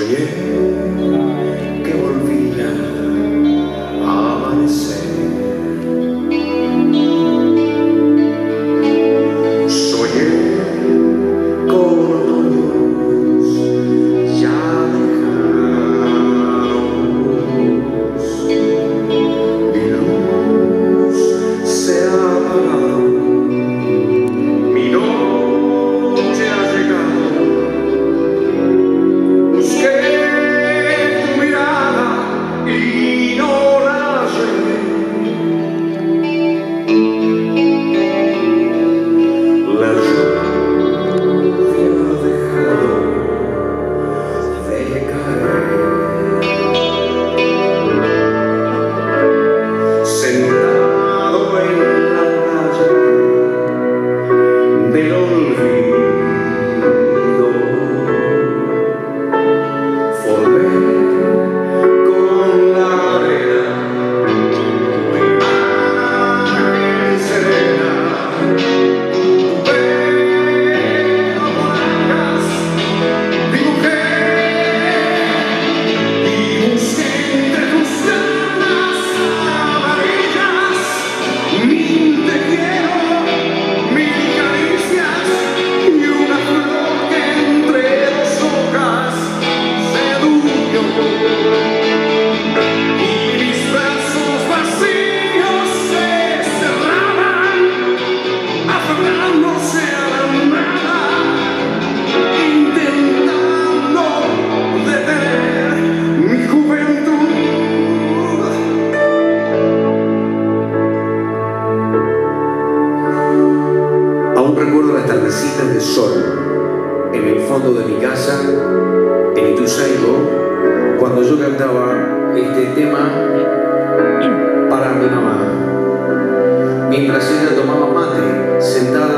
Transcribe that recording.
Soñé que volvía a amanecer. Soñé con otoños ya lejanos. Mi luz se ha apagado, mi noche ha llegado. Busqué tu mirada y no la hallé. La lluvia ha dejado de caer. Sentado en la playa del olvido, formé con la arena tu imagen serena. Tu pelo con alas dibujé y busqué entre tus llamas amarillas mil te quiero, mil caricias y una flor que entre dos hojas sedujo. Y mis brazos vacíos se cerraban, aferrándose a la nada, intentando detener mi juventud. Aún recuerdo las tardecitas de sol en el fondo de mi casa, en Ituzaingó, cuando yo cantaba este tema para mi mamá, mientras ella tomaba mate sentada